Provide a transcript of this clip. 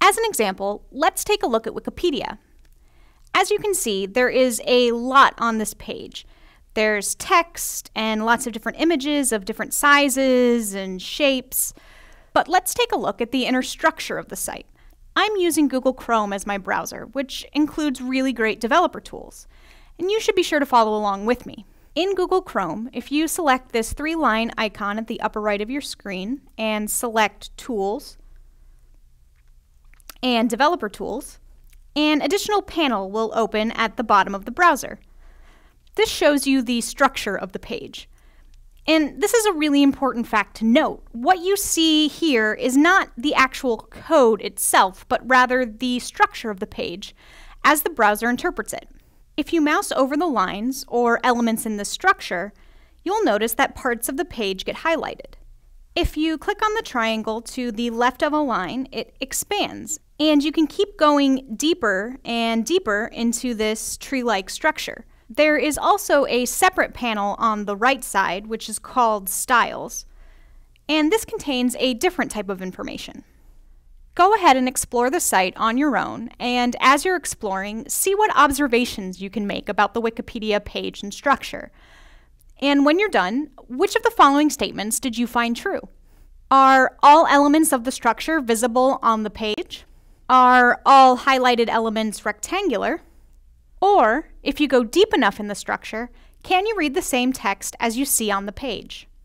As an example, let's take a look at Wikipedia. As you can see, there is a lot on this page. There's text and lots of different images of different sizes and shapes. But let's take a look at the inner structure of the site. I'm using Google Chrome as my browser, which includes really great developer tools. And you should be sure to follow along with me. In Google Chrome, if you select this 3-line icon at the upper right of your screen and select Tools and Developer Tools, an additional panel will open at the bottom of the browser. This shows you the structure of the page. And this is a really important fact to note. What you see here is not the actual code itself, but rather the structure of the page as the browser interprets it. If you mouse over the lines or elements in the structure, you'll notice that parts of the page get highlighted. If you click on the triangle to the left of a line, it expands, and you can keep going deeper and deeper into this tree-like structure. There is also a separate panel on the right side, which is called Styles, and this contains a different type of information. Go ahead and explore the site on your own, and as you're exploring, see what observations you can make about the Wikipedia page and structure. And when you're done, which of the following statements did you find true? Are all elements of the structure visible on the page? Are all highlighted elements rectangular? Or, if you go deep enough in the structure, can you read the same text as you see on the page?